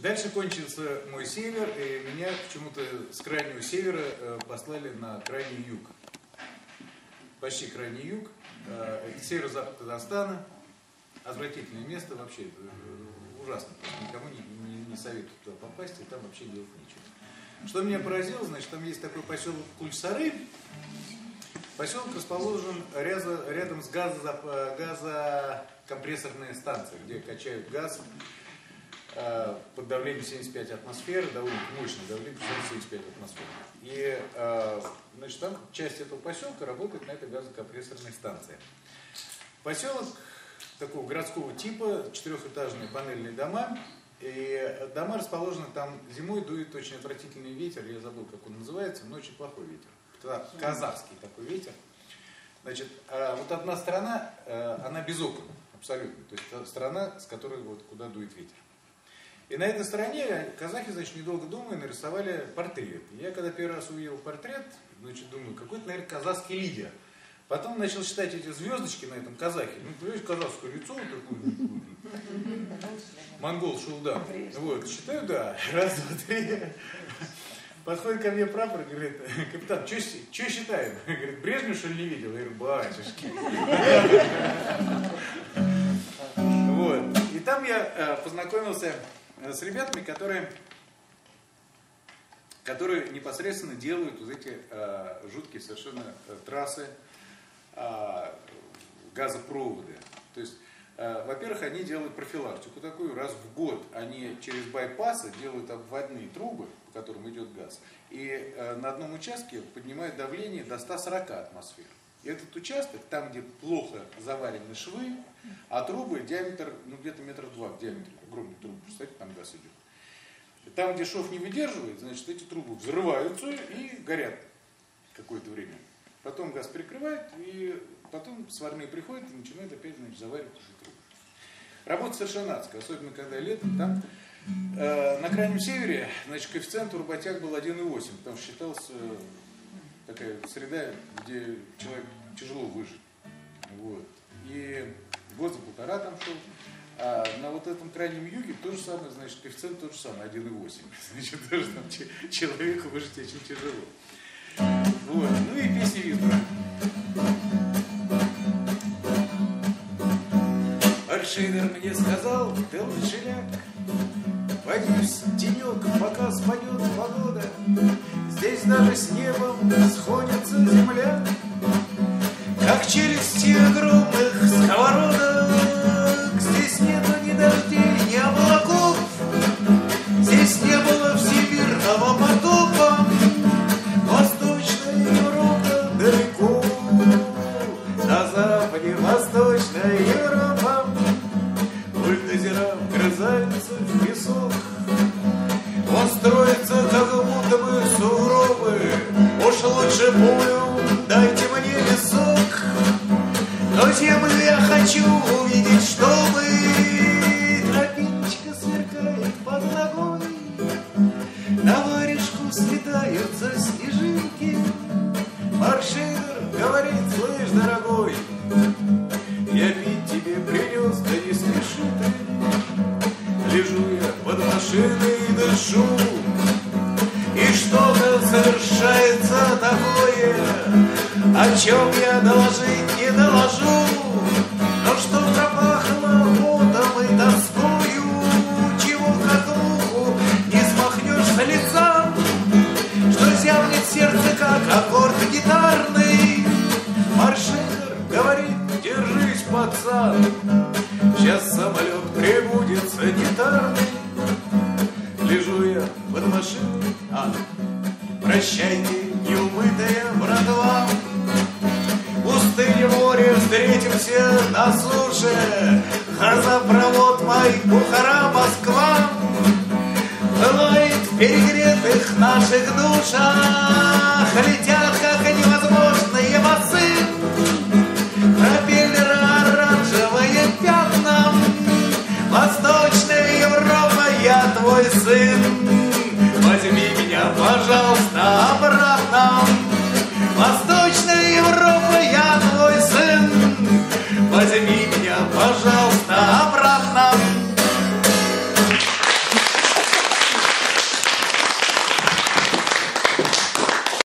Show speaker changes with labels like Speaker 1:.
Speaker 1: Дальше кончился мой север, и меня почему-то с крайнего севера послали на крайний юг. Почти крайний юг, северо-запад Казахстана. Отвратительное место вообще, ужасно. Никому не советую туда попасть, и там вообще делать нечего. Что меня поразило, значит, там есть такой поселок Кульсары. Поселок расположен рядом с газокомпрессорной станцией, где качают газ под давлением 75 атмосфер, довольно мощное давление, 75 атмосфер. И значит, там часть этого поселка работает на этой газокомпрессорной станции. Поселок такого городского типа, четырехэтажные панельные дома. И дома расположены там, зимой дует очень отвратительный ветер, я забыл, как он называется, но очень плохой ветер. Казахский такой ветер. Значит, вот одна сторона, она без окон, абсолютно. То есть страна, с которой вот куда дует ветер. И на этой стороне казахи, значит, недолго думая, нарисовали портрет. И я когда первый раз увидел портрет, значит, думаю, какой-то, наверное, казахский лидер. Потом начал считать эти звездочки на этом казахе. Ну, понимаете, казахское лицо, вот такое. Монгол Шулдан. Вот, считаю, да. Раз, два, три. Подходит ко мне прапор и говорит: капитан, что считаем? Говорит, Брежнев, что ли, не видел? Я говорю, батюшки. Вот. И там я познакомился с ребятами, которые непосредственно делают вот эти жуткие совершенно трассы, газопроводы. То есть, во-первых, они делают профилактику такую, раз в год они через байпасы делают обводные трубы, по которым идет газ, и на одном участке поднимают давление до 140 атмосфер. И этот участок, там, где плохо заварены швы, а трубы диаметр, ну где-то метра 2 в диаметре, огромные трубы, представьте, там газ идет. И там, где шов не выдерживает, значит, эти трубы взрываются и горят какое-то время. Потом газ перекрывает, и потом сварные приходят и начинают опять, значит, заваривать эти трубы. Работа совершенно адская, особенно когда летом. Там на крайнем севере, значит, коэффициент у работяг был 1,8, потому что считалась такая среда, где человек тяжело выжить. Вот. И год за полтора там шел. А на вот этом крайнем юге то же самое, значит, коэффициент тот же самый, 1,8. Значит, тоже там человеку выжить очень тяжело. Вот. Ну и песни Визбора. Аршинер мне сказал, ты лучшеляк, боюсь, тенек, пока спадет погода. Здесь даже с небом сходится земля, как челюсти огромных сковородок. Здесь нету ни дождей, ни облаков. Здесь не было всемирного потопа. Восточная Европа далеко. На западе Восточная Европа. Бульдозера вгрызаются в песок. Он строится, как будто бы сугробы. Уж лучше пулю дайте мне висок. Но землю я хочу увидеть, чтобы тропиночка сверкает под ногой. На варежку слетаются снежинки. Маршинер говорит, слышь, дорогой, я пить тебе принес, да не спеши ты. Лежу я под машиной и дышу, и что-то совершается такое, о чем я доложить не доложу. Но что пропахло потом и тоскою, чего как муху не смахнешь с лица, что зябнет сердце, как аккорд гитарный. Маршинер говорит, держись, пацан, сейчас самолет прибудет санитарный. Лежу я под машиной, прощайте, неумытая братва. Пустыня, море, встретимся на суше. Газопровод мой, Бухара, Москва. Пылает в перегретых наших душах. Летят, как невозможные басы. Пропеллеры оранжевые пятна. Восточная Европа, я твой сын. Возьми меня, пожалуйста, обратно.